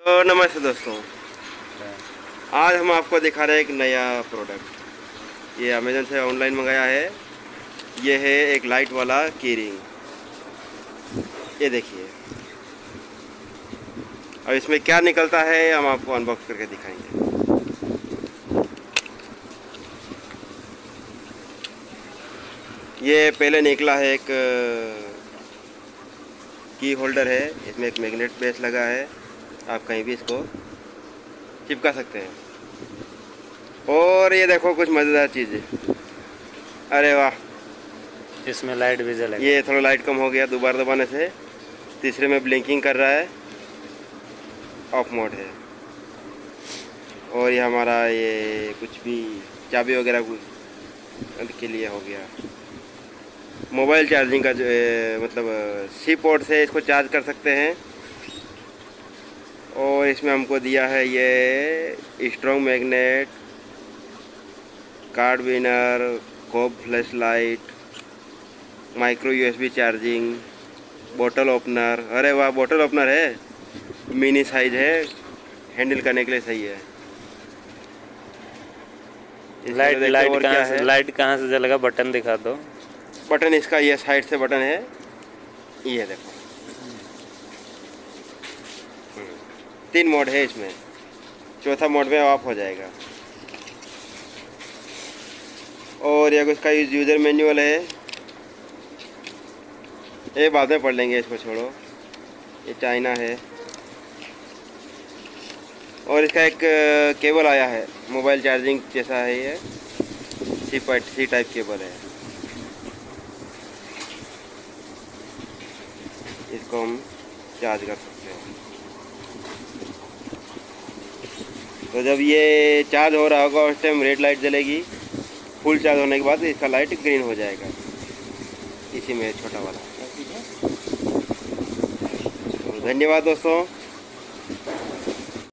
तो नमस्ते दोस्तों, आज हम आपको दिखा रहे हैं एक नया प्रोडक्ट। ये अमेज़न से ऑनलाइन मंगाया है। ये है एक लाइट वाला की रिंग। ये देखिए, अब इसमें क्या निकलता है हम आपको अनबॉक्स करके दिखाएंगे। ये पहले निकला है एक की होल्डर है। इसमें एक मैग्नेट बेस लगा है, आप कहीं भी इसको चिपका सकते हैं। और ये देखो कुछ मज़ेदार चीज़ है। अरे वाह, इसमें लाइट भी जलेगा। ये थोड़ा लाइट कम हो गया दोबारा दबाने से। तीसरे में ब्लिंकिंग कर रहा है, ऑफ मोड है। और ये हमारा ये कुछ भी चाबी वगैरह कुछ के लिए हो गया। मोबाइल चार्जिंग का जो मतलब सी पोर्ट से इसको चार्ज कर सकते हैं। और इसमें हमको दिया है ये strong magnet, card winner, COB flash light, micro USB charging, बोतल ओपनर। अरे वाह, बोतल ओपनर है, मिनी साइज है, हैंडल करने के लिए सही है। लाइट कहाँ से जलेगा, बटन दिखा दो। बटन इसका ये साइड से बटन है, ये देखो। 3 मोड है इसमें, चौथा मोड में ऑफ हो जाएगा। और ये उसका यूज़र मैनुअल है, ये बाद में पढ़ लेंगे, इसको छोड़ो। ये चाइना है। और इसका एक केबल आया है, मोबाइल चार्जिंग जैसा है। ये सी टाइप केबल है। इसको हम चार्ज कर सकते हैं। तो जब ये चार्ज हो रहा होगा उस टाइम रेड लाइट जलेगी। फुल चार्ज होने के बाद इसका लाइट ग्रीन हो जाएगा। इसी में छोटा वाला। धन्यवाद दोस्तों।